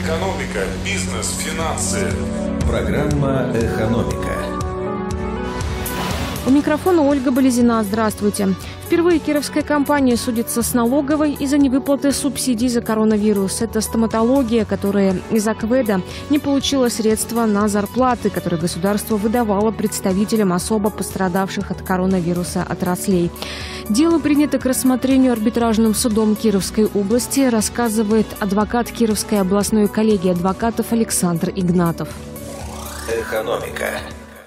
Экономика, бизнес, финансы. Программа «Экономика». У микрофона Ольга Болезина. Здравствуйте. Впервые кировская компания судится с налоговой из-за невыплаты субсидий за коронавирус. Это стоматология, которая из-за КВЭДа не получила средства на зарплаты, которые государство выдавало представителям особо пострадавших от коронавируса отраслей. Дело принято к рассмотрению арбитражным судом Кировской области, рассказывает адвокат Кировской областной коллегии адвокатов Александр Игнатов. Экономика.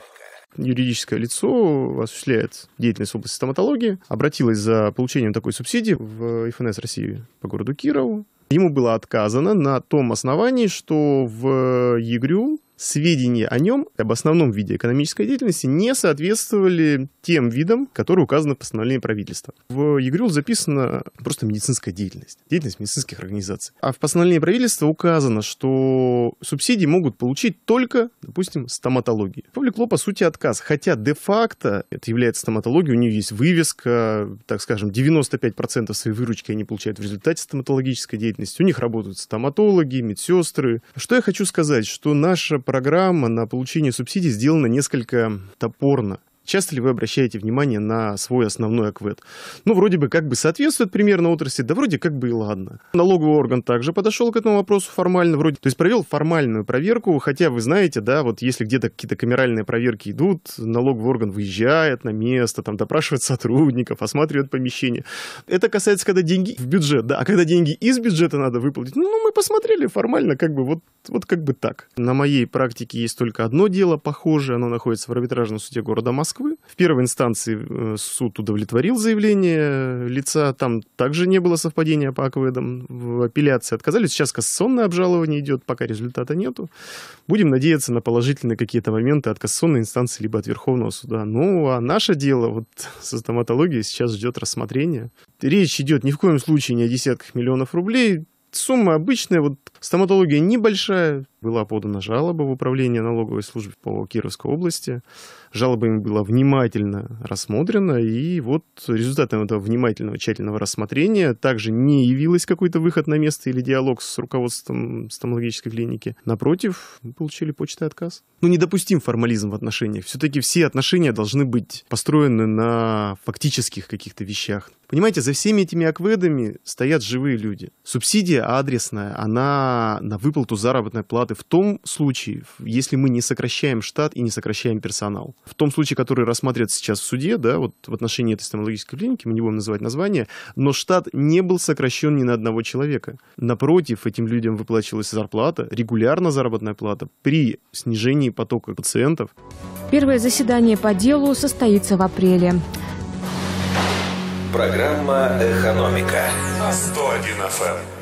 Юридическое лицо осуществляет деятельность в области стоматологии, обратилось за получением такой субсидии в ФНС России по городу Кирову. Ему было отказано на том основании, что в ЕГРЮЛ сведения о нем, об основном виде экономической деятельности, не соответствовали тем видам, которые указаны в постановлении правительства. В ЕГРЮЛ записана просто медицинская деятельность медицинских организаций. А в постановлении правительства указано, что субсидии могут получить только, допустим, стоматологии. Повлекло, по сути, отказ. Хотя де-факто это является стоматологией, у нее есть вывеска, так скажем, 95% своей выручки они получают в результате стоматологической деятельности. У них работают стоматологи, медсестры. Что я хочу сказать, что наша программа на получение субсидий сделана несколько топорно. Часто ли вы обращаете внимание на свой основной АКВЭД? Ну, вроде бы как бы соответствует примерно отрасли, да вроде как бы и ладно. Налоговый орган также подошел к этому вопросу формально, вроде, то есть провел формальную проверку, хотя вы знаете, да, вот если где-то какие-то камеральные проверки идут, налоговый орган выезжает на место, там допрашивает сотрудников, осматривает помещение. Это касается, когда деньги в бюджет, да, а когда деньги из бюджета надо выплатить, ну, мы посмотрели формально, как бы вот как бы так. На моей практике есть только одно дело похожее, оно находится в арбитражном суде города Москвы. В первой инстанции суд удовлетворил заявление лица, там также не было совпадения по АКВЭДам, в апелляции отказались. Сейчас кассационное обжалование идет, пока результата нету. Будем надеяться на положительные какие-то моменты от кассационной инстанции либо от Верховного суда. Ну, а наше дело вот со стоматологией сейчас ждет рассмотрения. Речь идет ни в коем случае не о десятках миллионов рублей. Сумма обычная, вот стоматология небольшая. Была подана жалоба в управление налоговой службы по Кировской области. Жалоба им была внимательно рассмотрена, и вот результатом этого внимательного, тщательного рассмотрения также не явилось какой-то выход на место или диалог с руководством стоматологической клиники. Напротив, мы получили почтой отказ. Ну, недопустим формализм в отношениях. Все-таки все отношения должны быть построены на фактических каких-то вещах. Понимаете, за всеми этими АКВЭДами стоят живые люди. Субсидия адресная, она на выплату заработной платы в том случае, если мы не сокращаем штат и не сокращаем персонал. В том случае, который рассматривается сейчас в суде, да, вот в отношении этой стоматологической клиники, мы не будем называть название, но штат не был сокращен ни на одного человека. Напротив, этим людям выплачивалась зарплата, регулярно заработная плата при снижении потока пациентов. Первое заседание по делу состоится в апреле. Программа «Экономика» На 101 FM.